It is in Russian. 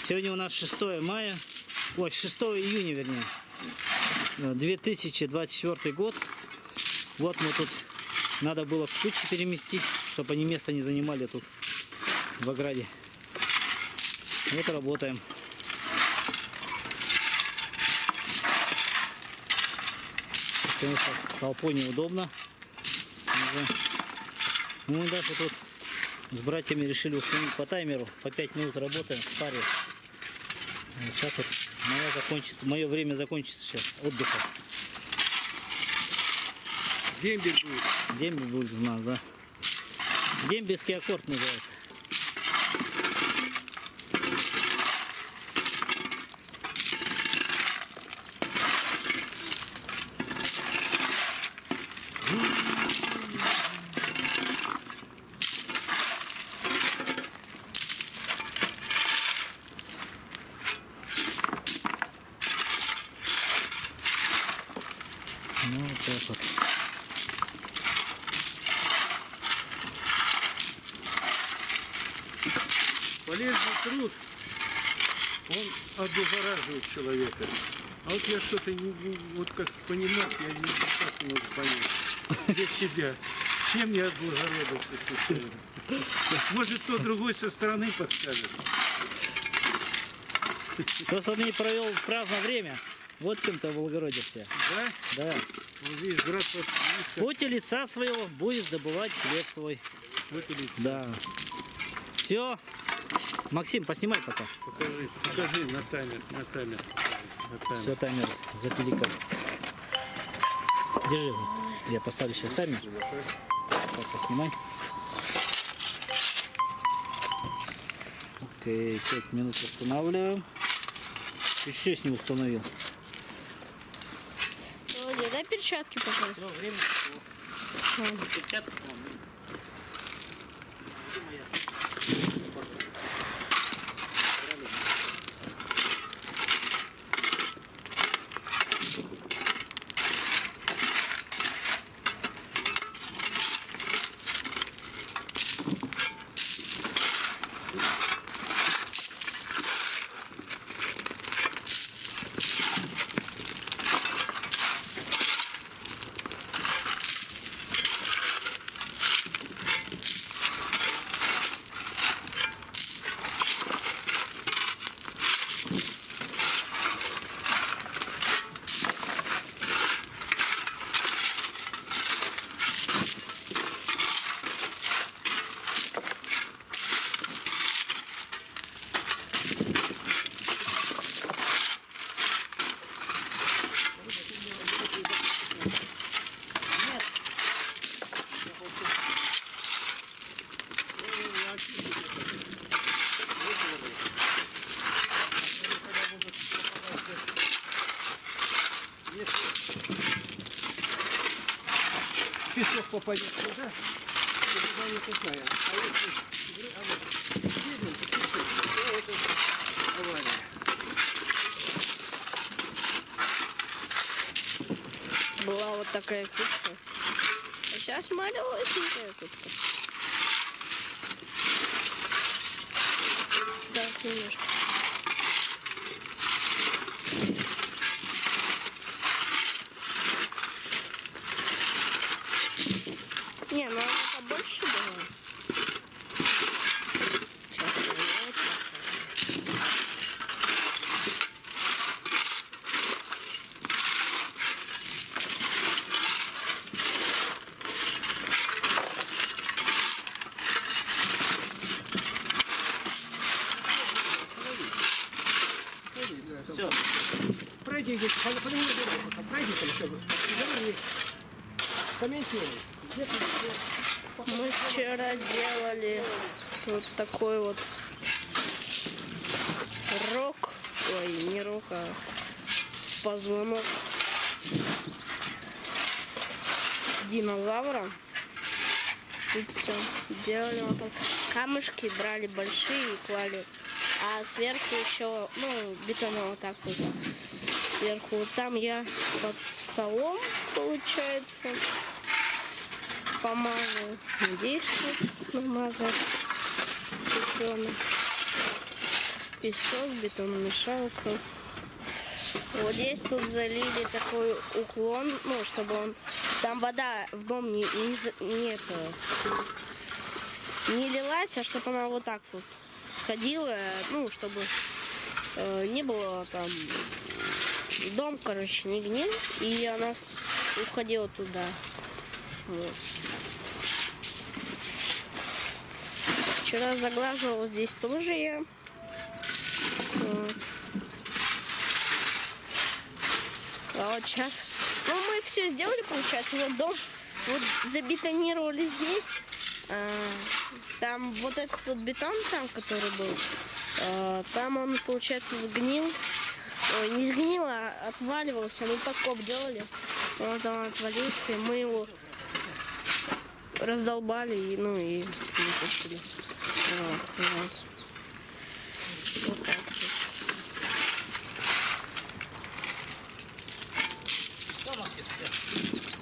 Сегодня у нас 6 мая, ой, 6 июня, вернее, 2024 год. Вот мы тут, надо было кучу переместить, чтобы они место не занимали тут, в ограде. Вот работаем. Конечно, толпой неудобно. Мы даже тут с братьями решили установить по таймеру. По 5 минут работаем в паре. Сейчас вот мое время закончится сейчас, отдыха. Дембель будет. Дембель будет у нас, да. Дембельский аккорд называется. Ну, вот так вот. Полезный труд, он облагораживает человека. А вот я что-то вот как понимать, я никак не могу понять для себя. Чем я облагородился случайно? Может, кто другой со стороны подскажет? Просто ты провел праздное время. Вот чем ты облагородился. Да? Да. Вот видишь, брат, вот, В поте лица своего будешь добывать хлеб свой. вот и лицо. Да. Все. Максим, поснимай пока. Покажи на таймер, на таймер. Все, таймер запиликал. Держи. Я поставлю сейчас таймер. Так, поснимай. Окей, 5 минут устанавливаем. Чуть 6 не установил. Володя, дай перчатки, пожалуйста. Время перчатки, Песок попадет сюда, то туда не пускаем. А если это авария. Была вот такая куча. А сейчас малюсенькая кучка. Так, немножко. Не, ну это побольше было. Сейчас Все. Пройди здесь, пройди там еще. Говори. Комментируй. мы вчера делали вот такой вот рог, ой, не рог, а позвонок динозавра. И все. Делали вот так. Камушки брали большие и клали. А сверху еще, ну, бетона вот так вот. Сверху вот там я под столом, получается, помазал. Здесь вот намазал бетона. песок, бетономешалка. Вот здесь тут залили такой уклон, ну, чтобы он... Там вода в дом не лилась, а чтобы она вот так вот сходила, ну, чтобы не было там... Дом, короче, не гнил, и она уходила туда. Вот. Вчера заглаживала здесь тоже я. Вот. А вот сейчас... Ну, мы все сделали, получается. Вот дом вот забетонировали здесь. Там вот этот вот бетон, там, который был, там он, получается, сгнил. Ой, не сгнил, а отваливался. Мы подкоп делали. Вот он отвалился. Мы его раздолбали и, ну, и вытащили. Вот. Вот так вот.